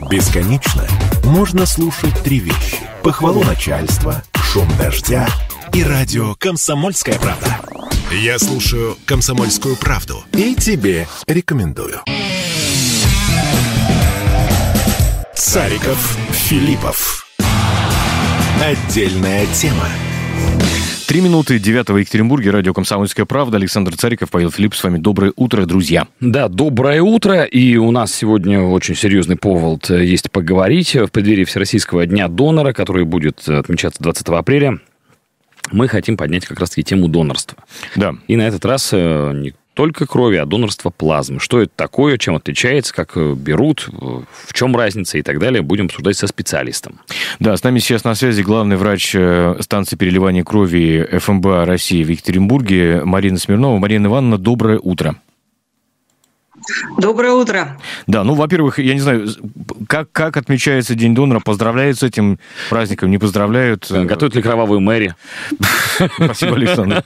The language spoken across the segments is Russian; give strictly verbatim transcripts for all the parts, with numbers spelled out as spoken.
Бесконечно можно слушать три вещи: похвалу начальства, шум дождя и радио «Комсомольская правда». Я слушаю «Комсомольскую правду» и тебе рекомендую. Цариков, Филиппов. Отдельная тема. Три минуты девятого в Екатеринбурге. Радио «Комсомольская правда». Александр Цариков, Павел Филиппов. С вами доброе утро, друзья. Да, доброе утро. И у нас сегодня очень серьезный повод есть поговорить. В преддверии Всероссийского дня донора, который будет отмечаться двадцатого апреля, мы хотим поднять как раз-таки тему донорства. Да. И на этот раз не только крови, а донорство плазмы. Что это такое, чем отличается, как берут, в чем разница и так далее, будем обсуждать со специалистом. Да, с нами сейчас на связи главный врач станции переливания крови эф эм бэ а России в Екатеринбурге Марина Смирнова. Марина Ивановна, доброе утро. Доброе утро. Да, ну, во-первых, я не знаю, как, как отмечается День донора? Поздравляют с этим праздником, не поздравляют? Готовят ли кровавую Мэри? Спасибо, Александр.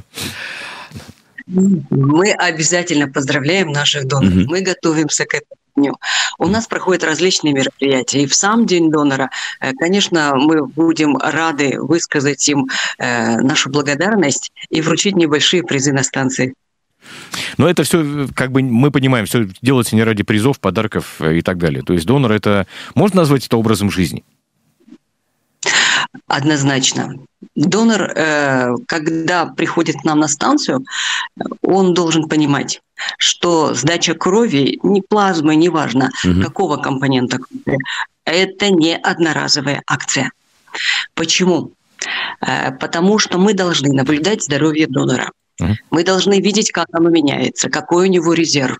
Мы обязательно поздравляем наших доноров. Mm-hmm. Мы готовимся к этому дню. У нас проходят различные мероприятия. И в сам День донора, конечно, мы будем рады высказать им нашу благодарность и вручить небольшие призы на станции. Но это все, как бы, мы понимаем, все делается не ради призов, подарков и так далее. То есть донор – это... Можно назвать это образом жизни? Однозначно. Донор, когда приходит к нам на станцию, он должен понимать, что сдача крови, ни плазмы, неважно, угу. какого компонента крови, это не одноразовая акция. Почему? Потому что мы должны наблюдать здоровье донора. Мы должны видеть, как оно меняется, какой у него резерв.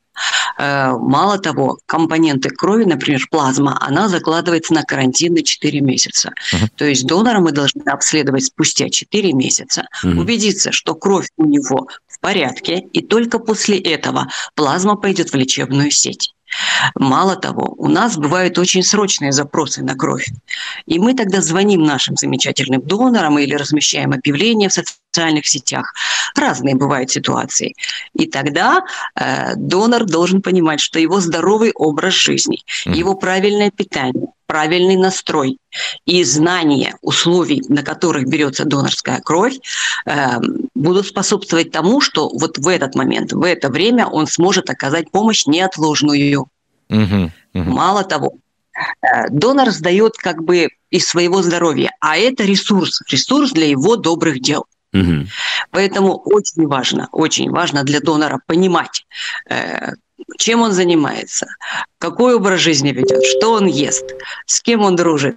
Мало того, компоненты крови, например, плазма, она закладывается на карантин на четыре месяца. Uh-huh. То есть донора мы должны обследовать спустя четыре месяца, uh-huh. убедиться, что кровь у него в порядке, и только после этого плазма пойдет в лечебную сеть. Мало того, у нас бывают очень срочные запросы на кровь. И мы тогда звоним нашим замечательным донорам или размещаем объявления в социальных сетях. Разные бывают ситуации. И тогда э, донор должен понимать, что его здоровый образ жизни, mm-hmm. его правильное питание, правильный настрой и знание условий, на которых берется донорская кровь, э, будут способствовать тому, что вот в этот момент, в это время он сможет оказать помощь неотложную. Uh-huh, uh-huh. Мало того, э, донор сдает как бы из своего здоровья, а это ресурс, ресурс для его добрых дел. Uh-huh. Поэтому очень важно, очень важно для донора понимать, э, чем он занимается, какой образ жизни ведет, что он ест, с кем он дружит,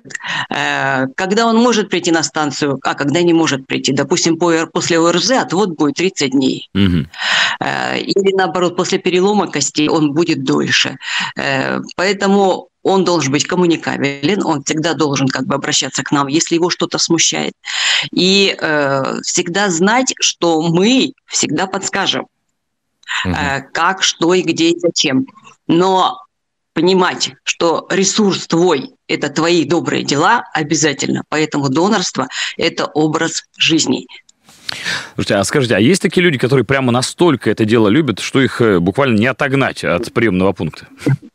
когда он может прийти на станцию, а когда не может прийти. Допустим, после о эр зэ отвод будет тридцать дней. Угу. Или наоборот, после перелома костей он будет дольше. Поэтому он должен быть коммуникабелен, он всегда должен как бы обращаться к нам, если его что-то смущает. И всегда знать, что мы всегда подскажем. Uh-huh. Как, что и где и зачем. Но понимать, что ресурс твой – это твои добрые дела обязательно. Поэтому донорство – это образ жизни. Слушайте, а скажите, а есть такие люди, которые прямо настолько это дело любят, что их буквально не отогнать от приемного пункта?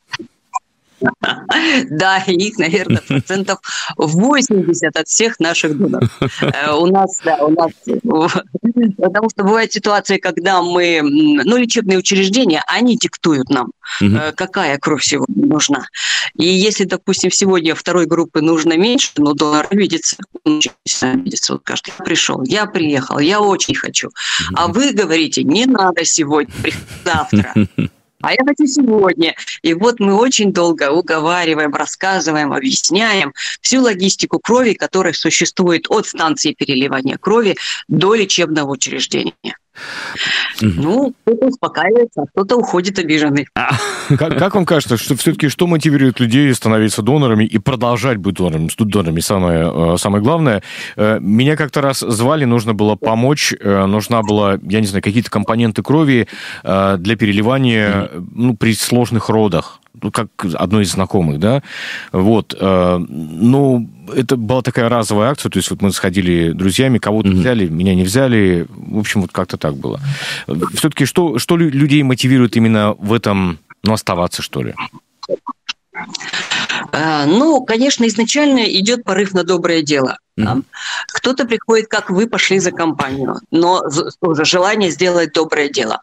Да, их, наверное, процентов восемьдесят от всех наших доноров. У нас, да, у нас, потому что бывают ситуации, когда мы, ну, лечебные учреждения, они диктуют нам, угу. какая кровь сегодня нужна. И если, допустим, сегодня второй группы нужно меньше, но донор видится, он видится, вот скажет, я пришел, я приехал, я очень хочу. Угу. А вы говорите, не надо сегодня, завтра. А я хочу сегодня. И вот мы очень долго уговариваем, рассказываем, объясняем всю логистику крови, которая существует от станции переливания крови до лечебного учреждения. Mm-hmm. Ну, кто-то успокаивается, а кто-то уходит обиженный. Как, как вам кажется, что все-таки что мотивирует людей становиться донорами и продолжать быть донорами? Донорами самое, самое главное. Меня как-то раз звали, нужно было помочь, нужна была, я не знаю, какие-то компоненты крови для переливания, ну, при сложных родах. Ну, как одной из знакомых, да, вот, э, ну, это была такая разовая акция, то есть вот мы сходили друзьями, кого-то mm-hmm. взяли, меня не взяли, в общем, вот как-то так было. Все-таки что, что людей мотивирует именно в этом, ну, оставаться, что ли? Ну, конечно, изначально идет порыв на доброе дело. Mm-hmm. Кто-то приходит, как вы, пошли за компанию, но тоже желание сделать доброе дело.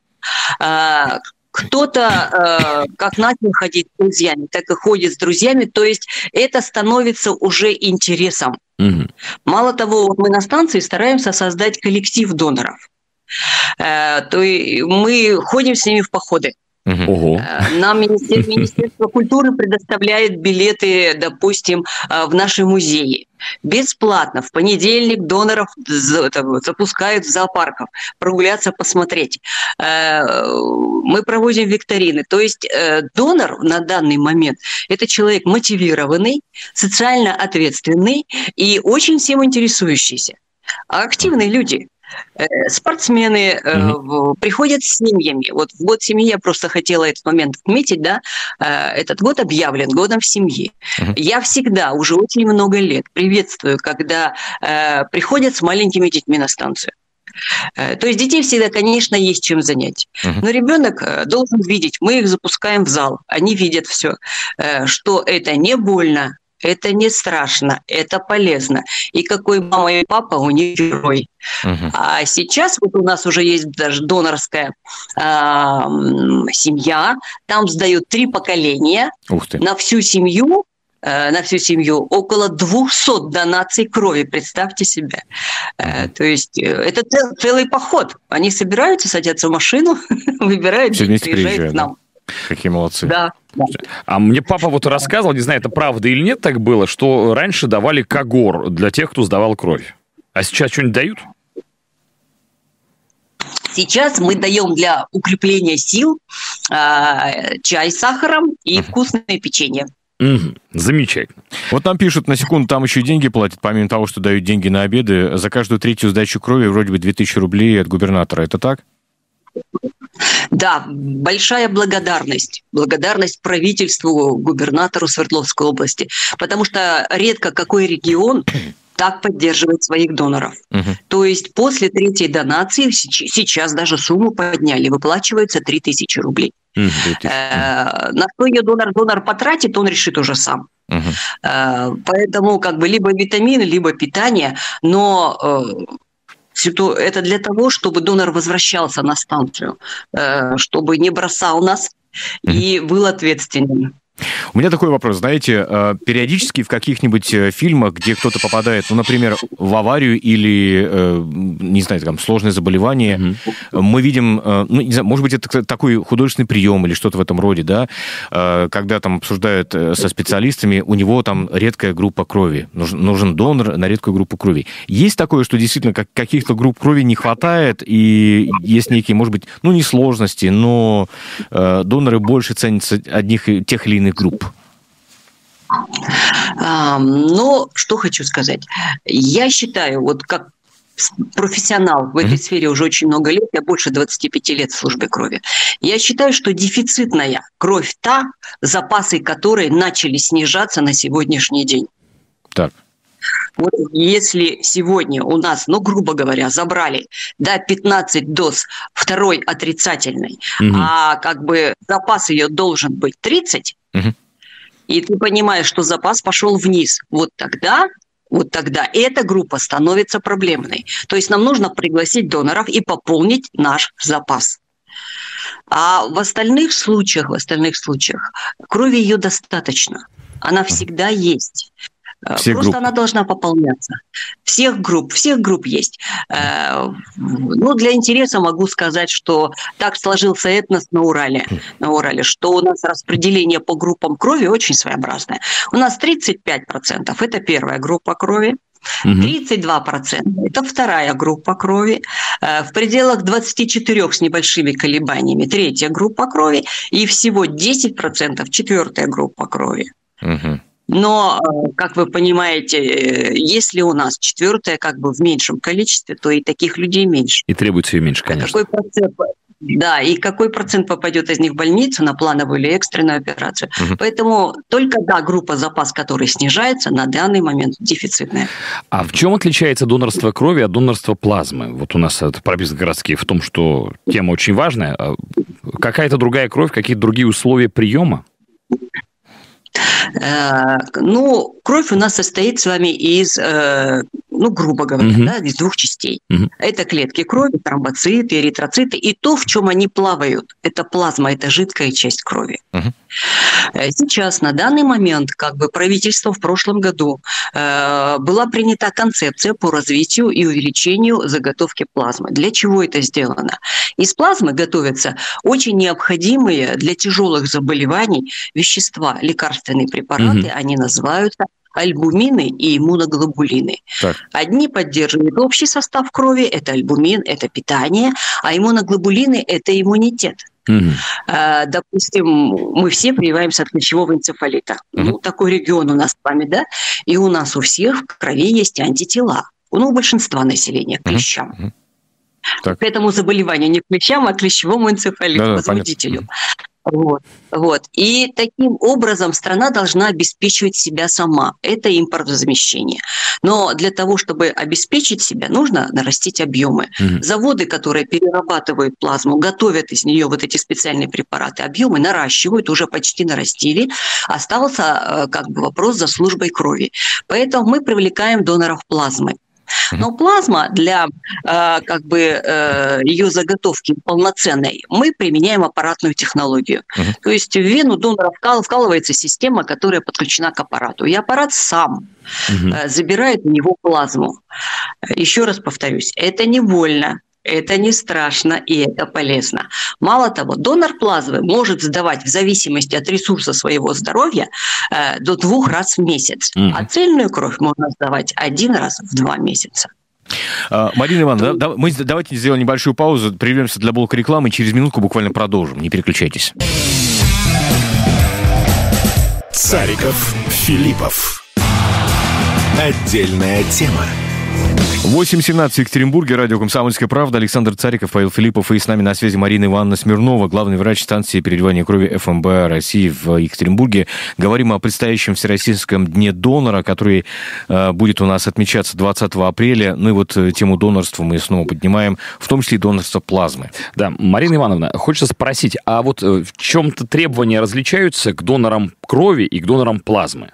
Кто-то как начал ходить с друзьями, так и ходит с друзьями, то есть это становится уже интересом. Mm-hmm. Мало того, мы на станции стараемся создать коллектив доноров. То есть мы ходим с ними в походы. Ого. Нам Министерство, Министерство культуры предоставляет билеты, допустим, в наши музеи. Бесплатно. В понедельник доноров запускают в зоопарках. Прогуляться, посмотреть. Мы проводим викторины. То есть донор на данный момент – это человек мотивированный, социально ответственный и очень всем интересующийся. А активные люди – спортсмены mm-hmm. э, приходят с семьями. Вот в год семьи я просто хотела этот момент отметить, да, э, этот год объявлен годом в семье. Mm-hmm. Я всегда, уже очень много лет приветствую, когда э, приходят с маленькими детьми на станцию. Э, то есть детей всегда, конечно, есть чем занять. Mm-hmm. Но ребенок должен видеть, мы их запускаем в зал, они видят все, э, что это не больно, это не страшно, это полезно. И какой мама и папа у них герой. Uh-huh. А сейчас вот у нас уже есть даже донорская э, семья. Там сдают три поколения. Ух ты. На всю семью, э, на всю семью около двухсот донаций крови. Представьте себе. Э, то есть это цел, целый поход. Они собираются, садятся в машину, выбирают и приезжают к нам. Какие молодцы. Да. А мне папа вот рассказывал, не знаю, это правда или нет так было, что раньше давали когор для тех, кто сдавал кровь. А сейчас что-нибудь дают? Сейчас мы даем для укрепления сил э, чай с сахаром и вкусное печенье. Угу. Замечательно. Вот нам пишут, на секунду, там еще и деньги платят, помимо того, что дают деньги на обеды. За каждую третью сдачу крови вроде бы две тысячи рублей от губернатора. Это так? Да, большая благодарность. Благодарность правительству, губернатору Свердловской области. Потому что редко какой регион так поддерживает своих доноров. Uh-huh. То есть после третьей донации сейчас даже сумму подняли, выплачивается три тысячи рублей. Uh-huh. Uh-huh. На что ее донор, донор потратит, он решит уже сам. Uh-huh. Поэтому как бы либо витамины, либо питание, но... Это для того, чтобы донор возвращался на станцию, чтобы не бросал нас и был ответственным. У меня такой вопрос. Знаете, периодически в каких-нибудь фильмах, где кто-то попадает, ну, например, в аварию или, не знаю, там, сложное заболевание, mm-hmm. мы видим, ну, не знаю, может быть, это такой художественный прием или что-то в этом роде, да, когда там обсуждают со специалистами, у него там редкая группа крови, нужен, нужен донор на редкую группу крови. Есть такое, что действительно как, каких-то групп крови не хватает, и есть некие, может быть, ну, не сложности, но доноры больше ценятся одних тех или иных групп? А, но что хочу сказать. Я считаю, вот как профессионал в этой mm-hmm. сфере уже очень много лет, я больше двадцати пяти лет в службе крови, я считаю, что дефицитная кровь та, запасы которой начали снижаться на сегодняшний день. Так. Вот если сегодня у нас, ну, грубо говоря, забрали, да, пятнадцать доз второй отрицательной, mm-hmm. а как бы запас ее должен быть тридцать, mm-hmm. и ты понимаешь, что запас пошел вниз, вот тогда, вот тогда эта группа становится проблемной. То есть нам нужно пригласить доноров и пополнить наш запас. А в остальных случаях, в остальных случаях крови ее достаточно, она всегда есть. Все Просто группы. Она должна пополняться. Всех групп, всех групп есть. Ну, для интереса могу сказать, что так сложился этнос на Урале, на Урале, что у нас распределение по группам крови очень своеобразное. У нас тридцать пять процентов – это первая группа крови, тридцать два процента – это вторая группа крови, в пределах двадцать четыре с небольшими колебаниями – третья группа крови, и всего десять процентов – четвертая группа крови. Угу. Но, как вы понимаете, если у нас четвертая как бы в меньшем количестве, то и таких людей меньше. И требуется ее меньше, конечно. Какой процент, да, и какой процент попадет из них в больницу на плановую или экстренную операцию. Угу. Поэтому только, да, группа запас, который снижается, на данный момент дефицитная. А в чем отличается донорство крови от донорства плазмы? Вот у нас это прописано как раз в том, что тема очень важная. Какая-то другая кровь, какие-то другие условия приема? Ну, кровь у нас состоит с вами из, ну, грубо говоря, uh-huh. да, из двух частей. Uh-huh. Это клетки крови, тромбоциты, эритроциты, и то, в чем они плавают. Это плазма, это жидкая часть крови. Uh-huh. Сейчас, на данный момент, как бы правительство в прошлом году э, была принята концепция по развитию и увеличению заготовки плазмы. Для чего это сделано? Из плазмы готовятся очень необходимые для тяжелых заболеваний вещества, лекарственные препараты, угу. они называются альбумины и иммуноглобулины. Так. Одни поддерживают общий состав крови, это альбумин, это питание, а иммуноглобулины – это иммунитет. Угу. А, допустим, мы все прививаемся от клещевого энцефалита. Угу. Ну, такой регион у нас с вами, да? И у нас у всех в крови есть антитела. Ну, у большинства населения к клещам. Угу. Так. К этому заболеванию не к клещам, а к клещевому энцефалиту, да, возбудителю. Понятно. Вот, вот. И таким образом страна должна обеспечивать себя сама. Это импортозамещение. Но для того, чтобы обеспечить себя, нужно нарастить объемы. Mm-hmm. Заводы, которые перерабатывают плазму, готовят из нее вот эти специальные препараты, объемы наращивают, уже почти нарастили. Остался как бы вопрос за службой крови. Поэтому мы привлекаем доноров плазмы. Но плазма для э, как бы э, ее заготовки полноценной мы применяем аппаратную технологию. Uh-huh. То есть в вену донора вкал, вкалывается система, которая подключена к аппарату. И аппарат сам uh-huh. э, забирает у него плазму. Еще раз повторюсь, это не больно. Это не страшно и это полезно. Мало того, донор плазмы может сдавать в зависимости от ресурса своего здоровья э, до двух раз в месяц. Mm-hmm. А цельную кровь можно сдавать один раз в два месяца. А, Марина Ивановна, да, да, мы давайте сделаем небольшую паузу, прервемся для блока рекламы и через минутку буквально продолжим. Не переключайтесь. Цариков, Филиппов. Отдельная тема. восемь семнадцать в Екатеринбурге, радио «Комсомольская правда», Александр Цариков, Павел Филиппов, и с нами на связи Марина Ивановна Смирнова, главный врач станции переливания крови эф эм бэ России в Екатеринбурге. Говорим о предстоящем Всероссийском дне донора, который э, будет у нас отмечаться двадцатого апреля. Ну и вот э, тему донорства мы снова поднимаем, в том числе и донорство плазмы. Да, Марина Ивановна, хочется спросить, а вот в чем-то требования различаются к донорам крови и к донорам плазмы?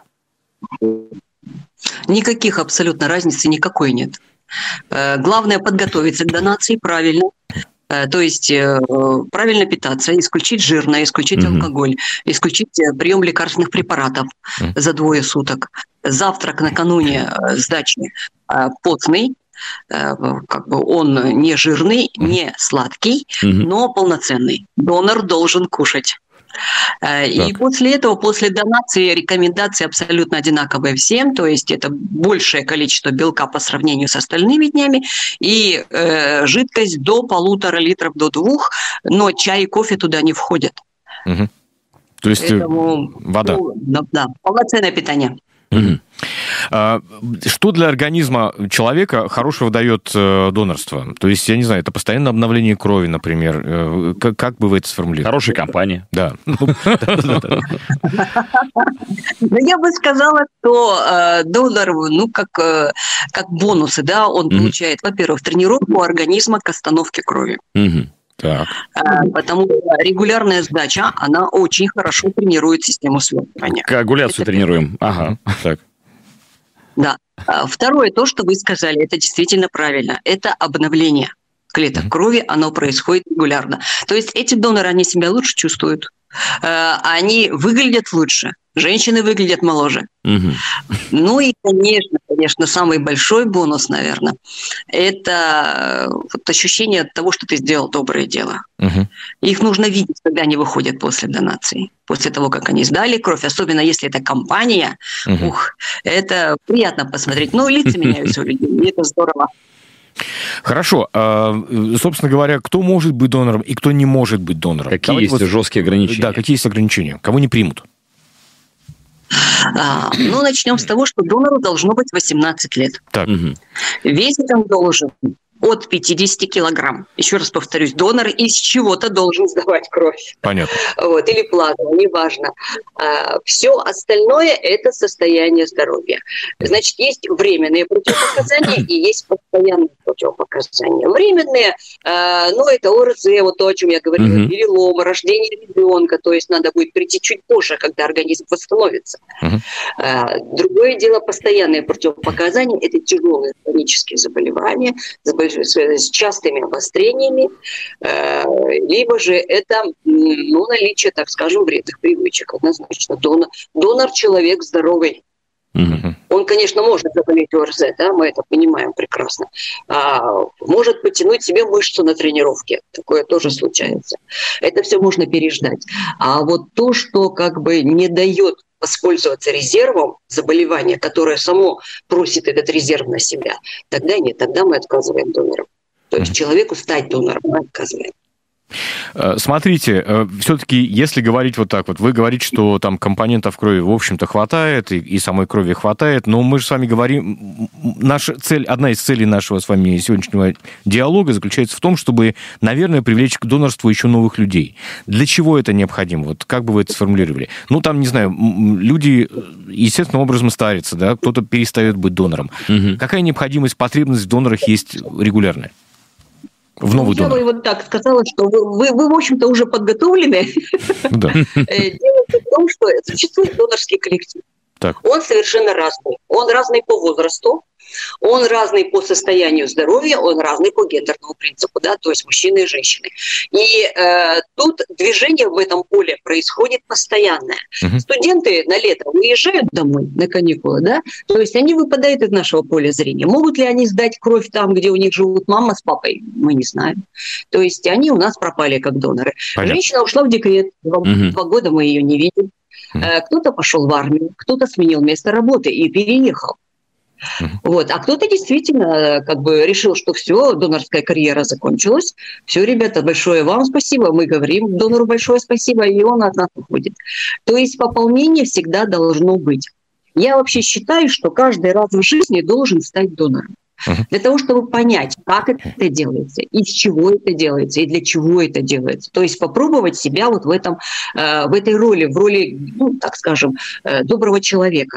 Никаких абсолютно разницы никакой нет. Главное подготовиться к донации правильно, то есть правильно питаться, исключить жирное, исключить mm-hmm. алкоголь, исключить прием лекарственных препаратов mm-hmm. за двое суток. Завтрак накануне сдачи потный, как бы он не жирный, mm-hmm. не сладкий, mm-hmm. но полноценный. Донор должен кушать. И так. после этого, после донации, рекомендации абсолютно одинаковые всем, то есть это большее количество белка по сравнению с остальными днями и э, жидкость до полутора литров, до двух, но чай и кофе туда не входят. Угу. То есть Поэтому, вода. Ну, да, полноценное питание. Угу. А, что для организма человека хорошего дает э, донорство? То есть, я не знаю, это постоянное обновление крови, например. Э, как, как бы вы это сформулировали? Хорошая компания. Да. Я бы сказала, что донор, ну, как бонусы, да, он получает, во-первых, тренировку организма к остановке крови. Так. Потому что регулярная сдача, она очень хорошо тренирует систему свертывания. Коагуляцию тренируем. Ага. Так. Да. Второе, то, что вы сказали, это действительно правильно. Это обновление клеток mm-hmm. крови, оно происходит регулярно. То есть эти доноры, они себя лучше чувствуют, они выглядят лучше, женщины выглядят моложе. Mm-hmm. Ну и, конечно, конечно, самый большой бонус, наверное, это вот ощущение от того, что ты сделал доброе дело. Mm-hmm. Их нужно видеть, когда они выходят после донации, после того, как они сдали кровь, особенно если это компания. Mm-hmm. Ух, это приятно посмотреть. Ну, лица меняются у людей, и это здорово. Хорошо. Собственно говоря, кто может быть донором и кто не может быть донором? Какие Давайте есть вот... жесткие ограничения? Да, какие есть ограничения? Кого не примут? А, ну, начнем с того, что донору должно быть восемнадцать лет. Так. Угу. Весить он должен от пятьдесят килограмм. Еще раз повторюсь, донор из чего-то должен сдавать кровь. Понятно. Вот, или плазму, неважно. А, все остальное – это состояние здоровья. Значит, есть временные противопоказания и есть постоянные. постоянные противопоказания. Временные, э, ну, это ОРЗ, вот то, о чем я говорила, uh-huh. переломы, рождение ребенка, то есть надо будет прийти чуть позже, когда организм восстановится. Uh-huh. Э, другое дело, постоянные противопоказания, это тяжелые хронические заболевания с частыми обострениями, э, либо же это, ну, наличие, так скажем, вредных привычек. Однозначно, донор, донор человек здоровый. Uh-huh. Он, конечно, может заболеть ОРЗ, да, мы это понимаем прекрасно. А, может потянуть себе мышцу на тренировке. Такое тоже случается. Это все можно переждать. А вот то, что как бы не дает воспользоваться резервом заболевания, которое само просит этот резерв на себя, тогда нет, тогда мы отказываем донорам. То есть uh-huh. человеку стать донором мы отказываем. Смотрите, все-таки, если говорить вот так вот, вы говорите, что там компонентов крови, в общем-то, хватает, и, и самой крови хватает, но мы же с вами говорим, наша цель, одна из целей нашего с вами сегодняшнего диалога заключается в том, чтобы, наверное, привлечь к донорству еще новых людей. Для чего это необходимо? Вот как бы вы это сформулировали? Ну, там, не знаю, люди естественным образом старятся, да, кто-то перестает быть донором. Угу. Какая необходимость, потребность в донорах есть регулярная? В новый донор. Я бы вот так сказала, что вы, вы, вы в общем-то, уже подготовлены. Да. Дело в том, что существует донорский коллектив. Так. Он совершенно разный. Он разный по возрасту, он разный по состоянию здоровья, он разный по гендерному принципу, да, то есть мужчины и женщины. И э, тут движение в этом поле происходит постоянное. Uh-huh. Студенты на лето уезжают домой на каникулы, да, то есть они выпадают из нашего поля зрения. Могут ли они сдать кровь там, где у них живут мама с папой? Мы не знаем. То есть они у нас пропали как доноры. Понятно. Женщина ушла в декрет, два, uh-huh. два года мы ее не видим. Uh-huh. Кто-то пошел в армию, кто-то сменил место работы и переехал. Uh-huh. Вот. А кто-то действительно как бы решил, что все, донорская карьера закончилась. Все, ребята, большое вам спасибо. Мы говорим донору большое спасибо, и он от нас уходит. То есть пополнение всегда должно быть. Я вообще считаю, что каждый раз в жизни должен стать донором. Uh-huh. Для того, чтобы понять, как это делается, из чего это делается, и для чего это делается. То есть попробовать себя вот в, этом, э, в этой роли, в роли, ну, так скажем, э, доброго человека.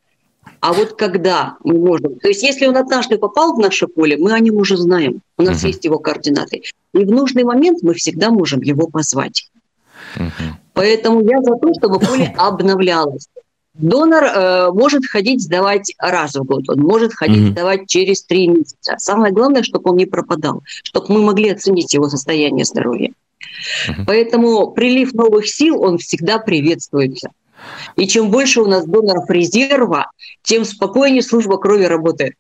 А вот когда мы можем... То есть если он однажды попал в наше поле, мы о нем уже знаем. У нас uh-huh. есть его координаты. И в нужный момент мы всегда можем его позвать. Uh-huh. Поэтому я за то, чтобы поле обновлялось. Донор э, может ходить сдавать раз в год, он может ходить mm-hmm. сдавать через три месяца. Самое главное, чтобы он не пропадал, чтобы мы могли оценить его состояние здоровья. Mm-hmm. Поэтому прилив новых сил, он всегда приветствуется. И чем больше у нас доноров резерва, тем спокойнее служба крови работает.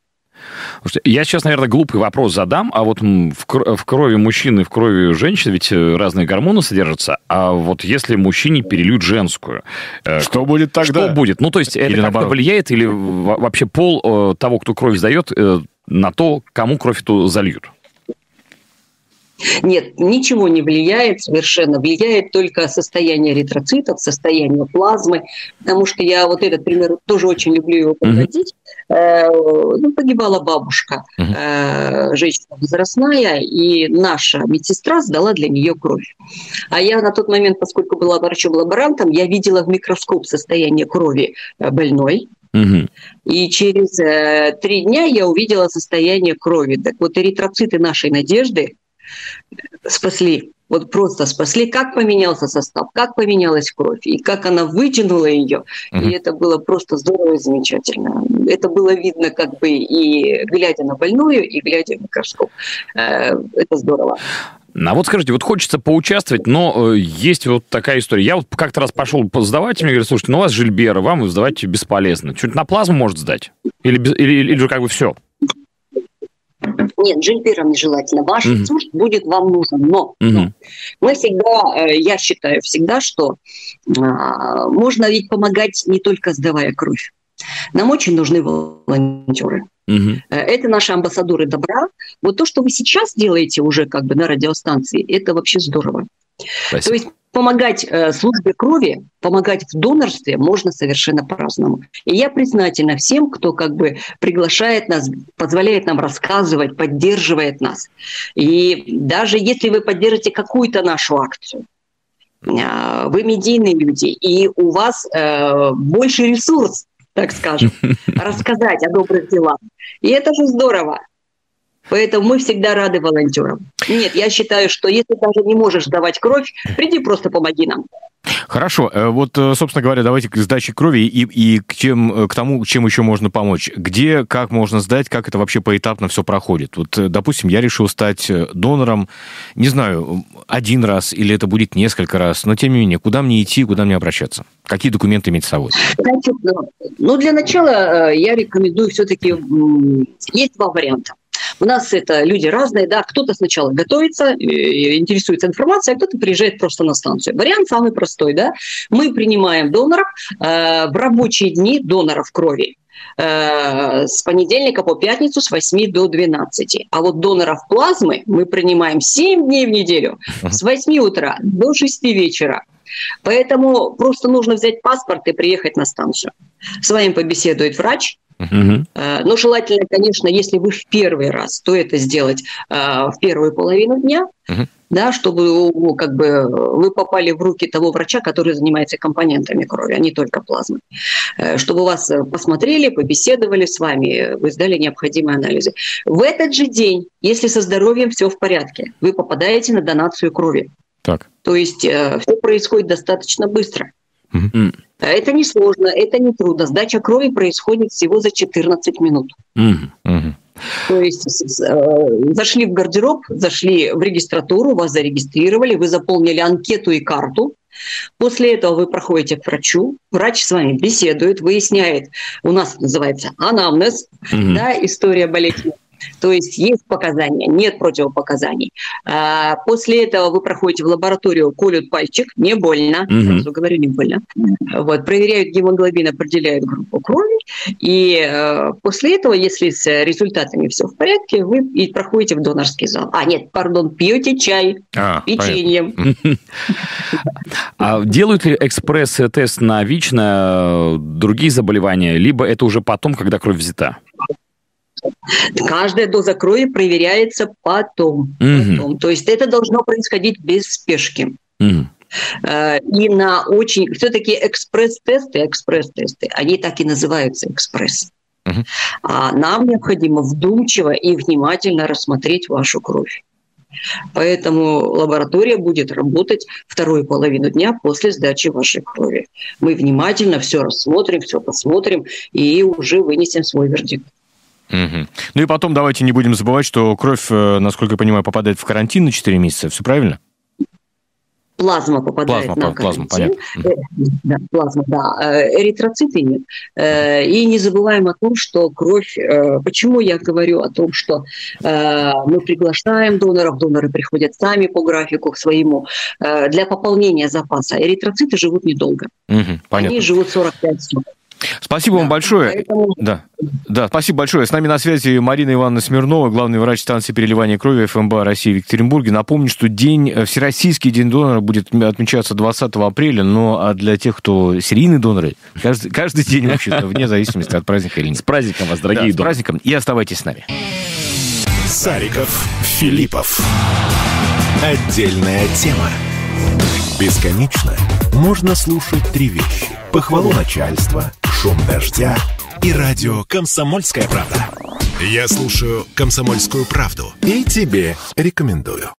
Я сейчас, наверное, глупый вопрос задам, а вот в крови мужчины и в крови женщины ведь разные гормоны содержатся, а вот если мужчине перельют женскую... Что будет тогда? Что будет? Ну, то есть это как-то влияет или вообще пол того, кто кровь сдает, на то, кому кровь эту зальют? Нет, ничего не влияет совершенно. Влияет только состояние эритроцитов, состояние плазмы. Потому что я вот этот пример тоже очень люблю его приводить. Uh-huh. Ну, погибала бабушка, uh-huh. женщина возрастная, и наша медсестра сдала для нее кровь. А я на тот момент, поскольку была врачом-лаборантом, я видела в микроскоп состояние крови больной. Uh-huh. И через э, три дня я увидела состояние крови. Так вот, эритроциты нашей Надежды спасли, вот просто спасли, как поменялся состав, как поменялась кровь, и как она вытянула ее, uh-huh. и это было просто здорово и замечательно. Это было видно как бы и глядя на больную, и глядя в микроскоп. Это здорово. А вот скажите, вот хочется поучаствовать, но есть вот такая история. Я вот как-то раз пошел сдавать, и мне говорят, слушайте, ну у вас Жильбера, вам сдавать бесполезно. Что-нибудь на плазму может сдать? Или, или, или же как бы все? Нет, Жильбером нежелательно. Ваш uh-huh. ресурс будет вам нужен. Но, uh-huh. но мы всегда, я считаю всегда, что а, можно ведь помогать не только сдавая кровь. Нам очень нужны волонтеры. Uh-huh. Это наши амбассадоры добра. Вот то, что вы сейчас делаете уже как бы на радиостанции, это вообще здорово. Спасибо. То есть помогать э, службе крови, помогать в донорстве можно совершенно по-разному. И я признательна всем, кто как бы приглашает нас, позволяет нам рассказывать, поддерживает нас. И даже если вы поддержите какую-то нашу акцию, э, вы медийные люди, и у вас э, больше ресурс, так скажем, рассказать о добрых делах. И это же здорово. Поэтому мы всегда рады волонтерам. Нет, я считаю, что если даже не можешь сдавать кровь, приди просто помоги нам. Хорошо. Вот, собственно говоря, давайте к сдаче крови и, и к, тем, к тому, чем еще можно помочь. Где, как можно сдать, как это вообще поэтапно все проходит? Вот, допустим, я решил стать донором, не знаю, один раз или это будет несколько раз, но тем не менее, куда мне идти, куда мне обращаться? Какие документы иметь с собой? Значит, ну, для начала я рекомендую все-таки... Есть два варианта. У нас это люди разные, да, кто-то сначала готовится, интересуется информацией, а кто-то приезжает просто на станцию. Вариант самый простой, да. Мы принимаем доноров э, в рабочие дни доноров крови э, с понедельника по пятницу с восьми до двенадцати. А вот доноров плазмы мы принимаем семь дней в неделю с восьми утра до шести вечера. Поэтому просто нужно взять паспорт и приехать на станцию. С вами побеседует врач. Uh-huh. Но желательно, конечно, если вы в первый раз, то это сделать э, в первую половину дня, uh-huh. да, чтобы ну, как бы, вы попали в руки того врача, который занимается компонентами крови, а не только плазмой. Э, чтобы вас посмотрели, побеседовали с вами, вы сдали необходимые анализы. В этот же день, если со здоровьем все в порядке, вы попадаете на донацию крови. Так. То есть э, все происходит достаточно быстро. Uh-huh. Это не сложно, это не трудно. Сдача крови происходит всего за четырнадцать минут. Uh-huh. То есть э, зашли в гардероб, зашли в регистратуру, вас зарегистрировали, вы заполнили анкету и карту. После этого вы проходите к врачу, врач с вами беседует, выясняет, у нас это называется анамнез, uh-huh. да, история болезни. То есть есть показания, нет противопоказаний. А после этого вы проходите в лабораторию, колют пальчик, не больно, mm-hmm. сразу говорю, не больно. Вот, проверяют гемоглобин, определяют группу крови. И э, после этого, если с результатами все в порядке, вы и проходите в донорский зал. А, нет, пардон, пьете чай, а, печеньем. А делают ли экспресс-тест на ВИЧ, на другие заболевания, либо это уже потом, когда кровь взята? Каждая доза крови проверяется потом. Mm-hmm. потом. То есть это должно происходить без спешки. Mm-hmm. И на очень... Все-таки экспресс-тесты, экспресс-тесты, они так и называются экспресс. Mm-hmm. А нам необходимо вдумчиво и внимательно рассмотреть вашу кровь. Поэтому лаборатория будет работать вторую половину дня после сдачи вашей крови. Мы внимательно все рассмотрим, все посмотрим и уже вынесем свой вердикт. Угу. Ну и потом давайте не будем забывать, что кровь, насколько я понимаю, попадает в карантин на четыре месяца. Все правильно? Плазма попадает плазма, на плазма, карантин. Понятно. Да, плазма, да. Эритроциты нет. И не забываем о том, что кровь... Почему я говорю о том, что мы приглашаем доноров, доноры приходят сами по графику к своему, для пополнения запаса. Эритроциты живут недолго. Угу, понятно. Они живут сорок пять суток. Спасибо да, вам большое. Поэтому... Да. Да, спасибо большое. С нами на связи Марина Ивановна Смирнова, главный врач станции переливания крови эф эм бэ а России в Екатеринбурге. Напомню, что день, Всероссийский день донора будет отмечаться двадцатого апреля, но а для тех, кто серийные доноры, каждый, каждый день вообще-то, вне зависимости от праздника или нет. С праздником вас, дорогие да, с праздником. И оставайтесь с нами. Сариков, Филиппов. Отдельная тема. Бесконечно можно слушать три вещи. Похвалу начальства, шум дождя и радио «Комсомольская правда». Я слушаю «Комсомольскую правду» и тебе рекомендую.